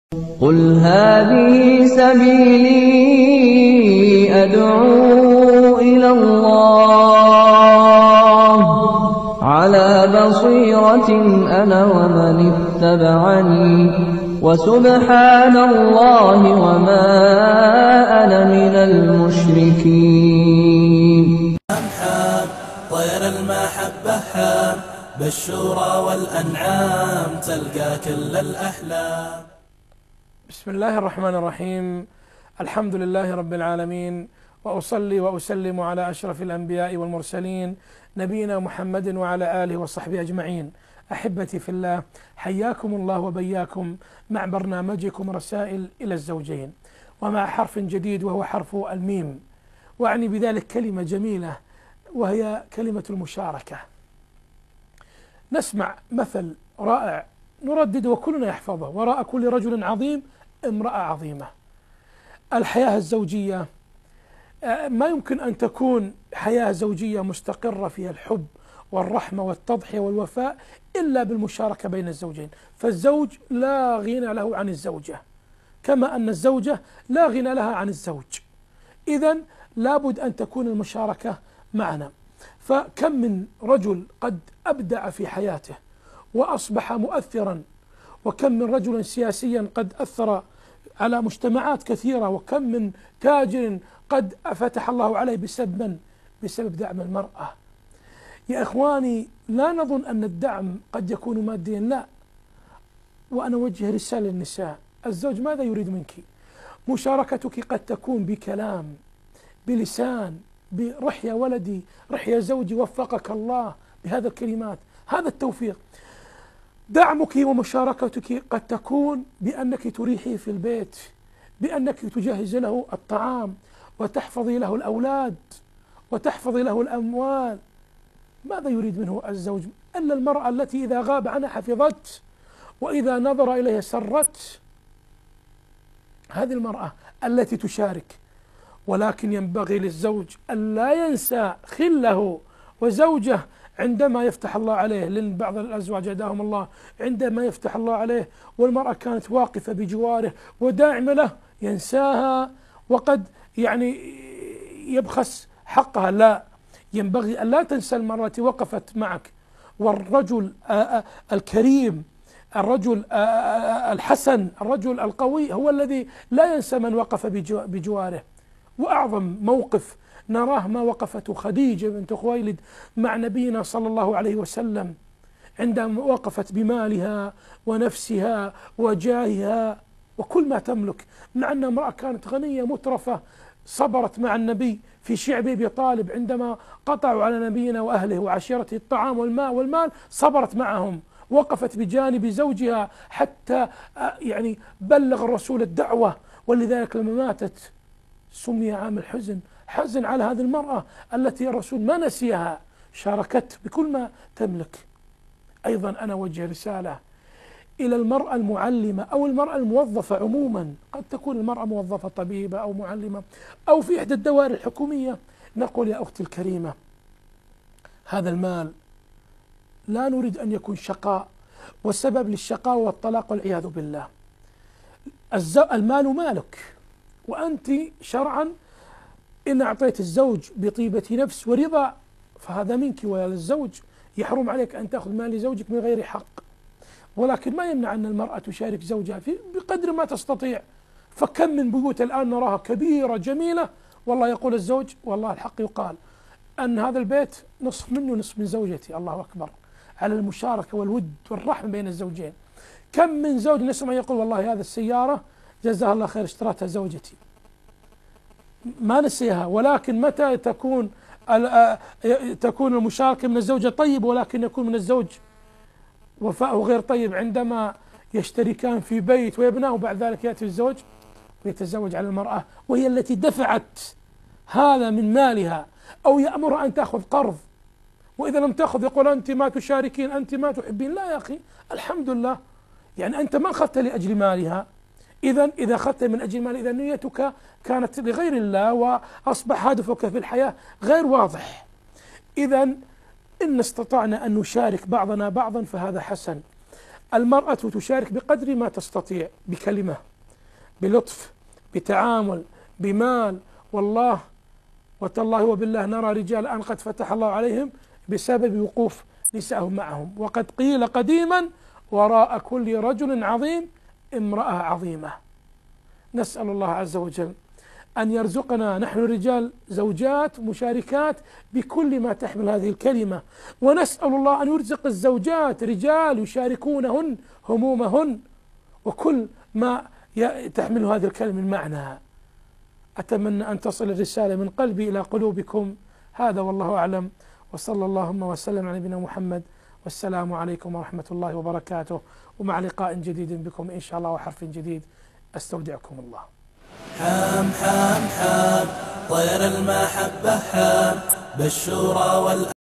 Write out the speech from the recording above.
قُلْ هَٰذِهِ سَبِيلِي أَدْعُو إِلَى اللَّهِ ۚ عَلَىٰ بَصِيرَةٍ أَنَا وَمَنِ اتَّبَعَنِي ۖ وَسُبْحَانَ اللَّهِ وَمَا أَنَا مِنَ الْمُشْرِكِينَ. طير المحبة حام بالشورى والأنعام تلقى كل الأحلام. بسم الله الرحمن الرحيم. الحمد لله رب العالمين، وأصلي وأسلم على أشرف الأنبياء والمرسلين نبينا محمد وعلى آله وصحبه أجمعين. أحبتي في الله، حياكم الله وبياكم مع برنامجكم رسائل إلى الزوجين، ومع حرف جديد وهو حرف الميم، وأعني بذلك كلمة جميلة وهي كلمة المشاركة. نسمع مثل رائع نردده وكلنا يحفظه: وراء كل رجل عظيم امرأة عظيمة. الحياة الزوجية ما يمكن أن تكون حياة زوجية مستقرة فيها الحب والرحمة والتضحية والوفاء إلا بالمشاركة بين الزوجين. فالزوج لا غنى له عن الزوجة، كما أن الزوجة لا غنى لها عن الزوج. إذن لابد أن تكون المشاركة معنا. فكم من رجل قد أبدع في حياته وأصبح مؤثرا، وكم من رجل سياسيا قد أثر على مجتمعات كثيرة، وكم من تاجر قد فتح الله عليه بسبب دعم المرأة. يا إخواني، لا نظن أن الدعم قد يكون ماديا، لا. وأنا أوجه رسالة للنساء: الزوج ماذا يريد منك؟ مشاركتك قد تكون بكلام، بلسان، برح يا ولدي، رح يا زوجي، وفقك الله، بهذا الكلمات، هذا التوفيق. دعمك ومشاركتك قد تكون بأنك تريحي في البيت، بأنك تجهز له الطعام، وتحفظي له الأولاد، وتحفظي له الأموال. ماذا يريد منه الزوج إلا المرأة التي إذا غاب عنها حفظت، وإذا نظر إليها سرت؟ هذه المرأة التي تشارك. ولكن ينبغي للزوج أن لا ينسى خله وزوجه عندما يفتح الله عليه، لأن بعض الأزواج هداهم الله عندما يفتح الله عليه والمرأة كانت واقفة بجواره وداعمة له ينساها، وقد يبخس حقها. لا، ينبغي أن لا تنسى المرأة التي وقفت معك. والرجل الكريم، الرجل الحسن، الرجل القوي هو الذي لا ينسى من وقف بجواره. وأعظم موقف نراه ما وقفته خديجة بنت خويلد مع نبينا صلى الله عليه وسلم، عندما وقفت بمالها ونفسها وجاهها وكل ما تملك، مع أنها امرأة كانت غنية مترفة. صبرت مع النبي في شعب أبي طالب عندما قطعوا على نبينا وأهله وعشيرته الطعام والمال، صبرت معهم، وقفت بجانب زوجها حتى بلغ الرسول الدعوة. ولذلك لما ماتت سمي عام الحزن، حزن على هذه المرأة التي الرسول ما نسيها، شاركت بكل ما تملك. أيضا أنا أوجه رسالة إلى المرأة المعلمة أو المرأة الموظفة عموما. قد تكون المرأة موظفة طبيبة أو معلمة أو في إحدى الدوائر الحكومية. نقول يا أختي الكريمة، هذا المال لا نريد أن يكون شقاء، والسبب للشقاء والطلاق والعياذ بالله. المال مالك، وأنت شرعا إن أعطيت الزوج بطيبة نفس ورضا فهذا منك وللزوج. يحرم عليك أن تأخذ مال زوجك من غير حق، ولكن ما يمنع أن المرأة تشارك زوجها بقدر ما تستطيع. فكم من بيوت الآن نراها كبيرة جميلة، والله يقول الزوج: والله الحق يقال أن هذا البيت نصف منه نصف من زوجتي. الله أكبر على المشاركة والود والرحمة بين الزوجين. كم من زوج نسمع يقول: والله هذا السيارة جزاها الله خير اشترتها زوجتي، ما نسيها. ولكن متى تكون المشاركة من الزوجة طيب، ولكن يكون من الزوج وفاءه غير طيب عندما يشتركان في بيت ويبناه، وبعد ذلك يأتي الزوج ويتزوج على المرأة وهي التي دفعت هذا من مالها، أو يأمرها أن تأخذ قرض، وإذا لم تأخذ يقول: أنت ما تشاركين، أنت ما تحبين. لا يا أخي، الحمد لله، أنت ما أخذت لأجل مالها. إذا أخذت من أجل مال، إذا نيتك كانت لغير الله، وأصبح هدفك في الحياة غير واضح. إذا إن استطعنا أن نشارك بعضنا بعضا فهذا حسن. المرأة تشارك بقدر ما تستطيع، بكلمة، بلطف، بتعامل، بمال. والله وتالله وبالله نرى رجال الآن قد فتح الله عليهم بسبب وقوف نسائهم معهم. وقد قيل قديما: وراء كل رجل عظيم امرأة عظيمة. نسأل الله عز وجل أن يرزقنا نحن الرجال زوجات مشاركات بكل ما تحمل هذه الكلمة، ونسأل الله أن يرزق الزوجات رجال يشاركونهن همومهن وكل ما تحمل هذه الكلمة من معنى. أتمنى أن تصل الرسالة من قلبي إلى قلوبكم. هذا والله أعلم، وصلى اللهم وسلم على نبينا محمد، والسلام عليكم ورحمة الله وبركاته، ومع لقاء جديد بكم إن شاء الله وحرف جديد. أستودعكم الله. حام حام حام طير المحبة حام بالشورى